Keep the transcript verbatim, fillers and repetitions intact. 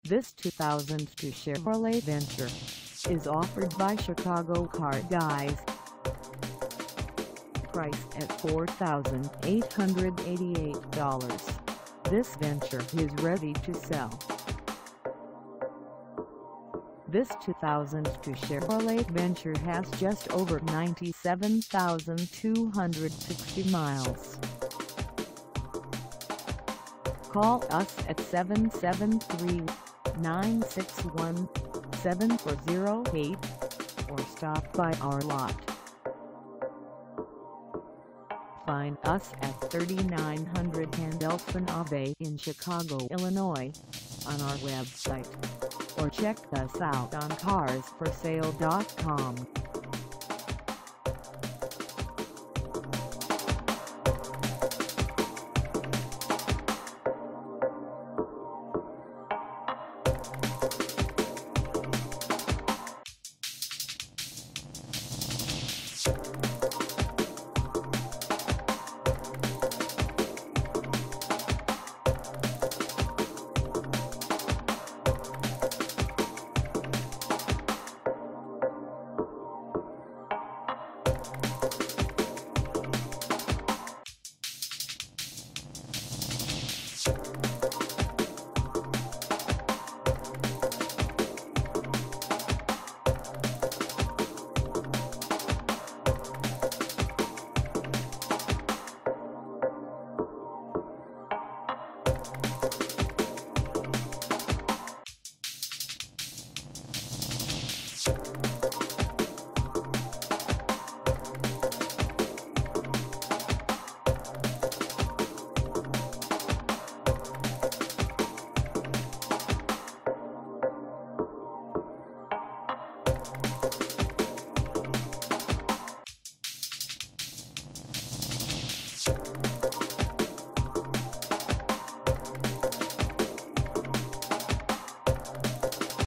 This two thousand two Chevrolet Venture is offered by Chicago Car Guys. Priced at four thousand eight hundred eighty-eight dollars, this Venture is ready to sell. This two thousand two Chevrolet Venture has just over ninety-seven thousand two hundred sixty miles. Call us at seven seven three, nine six one, seven four zero eight or stop by our lot. Find us at thirty-nine hundred and Elston Ave in Chicago, Illinois, on our website, or check us out on cars for sale dot com. You